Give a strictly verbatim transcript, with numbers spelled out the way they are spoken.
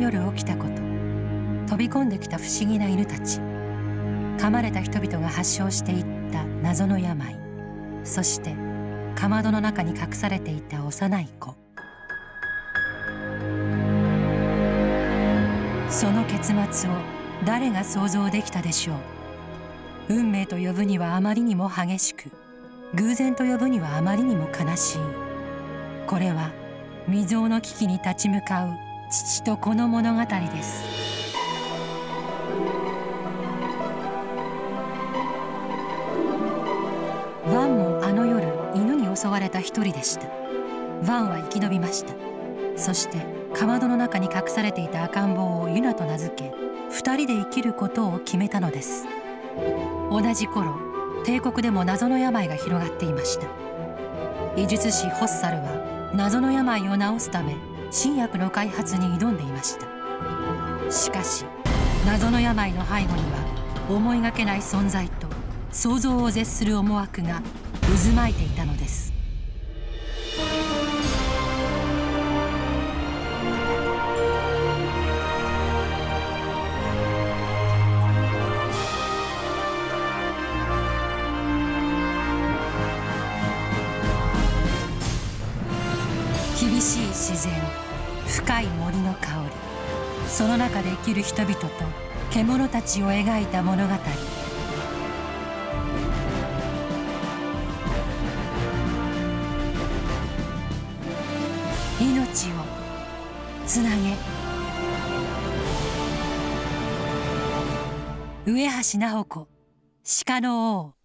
夜起きたこと、飛び込んできた不思議な犬たち、噛まれた人々が発症していった謎の病、そしてかまどの中に隠されていた幼い子。その結末を誰が想像できたでしょう。運命と呼ぶにはあまりにも激しく、偶然と呼ぶにはあまりにも悲しい。これは未曾有の危機に立ち向かう父と子の物語です。ワンもあの夜犬に襲われた一人でした。ワンは生き延びました。そしてかまどの中に隠されていた赤ん坊をユナと名付け、二人で生きることを決めたのです。同じ頃、帝国でも謎の病が広がっていました。医術師ホッサルは謎の病を治すため新薬の開発に挑んでいました。しかし謎の病の背後には思いがけない存在と想像を絶する思惑が渦巻いていたのです。厳しい自然、深い森の香り、その中で生きる人々と獣たちを描いた物語。命をつなげ。上橋菜穂子、鹿の王。